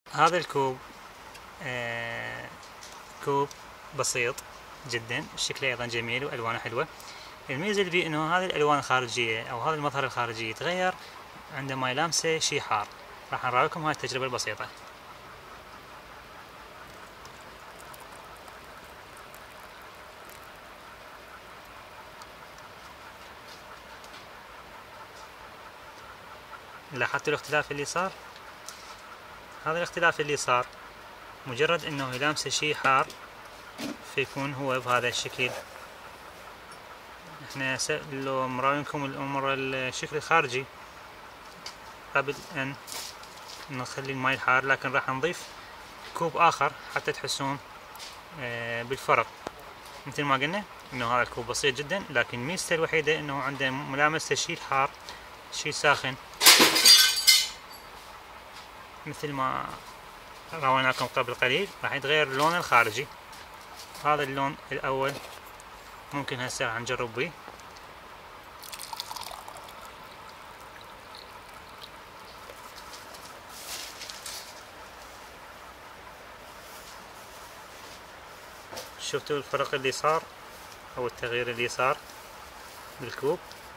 هذا الكوب كوب بسيط جدا، شكله ايضا جميل والوانه حلوه. الميزه اللي فيه انه هذه الالوان الخارجيه او هذا المظهر الخارجي يتغير عندما يلامسه شيء حار. راح نراويكم هاي التجربه البسيطه. لاحظتوا الاختلاف اللي صار؟ هذا الاختلاف اللي صار مجرد انه يلامسه شيء حار فيكون هو بهذا الشكل. احنا لو مراوينكم الامر الشكل الخارجي قبل ان نخلي الماء الحار، لكن راح نضيف كوب اخر حتى تحسون بالفرق. مثل ما قلنا انه هذا الكوب بسيط جدا، لكن ميزته الوحيدة انه عنده ملامسة شيء حار شيء ساخن، مثل ما راويناكم قبل قليل. راح يتغير اللون الخارجي. هذا اللون الاول ممكن هسه راح نجرب به. شفتوا الفرق اللي صار او التغيير اللي صار بالكوب؟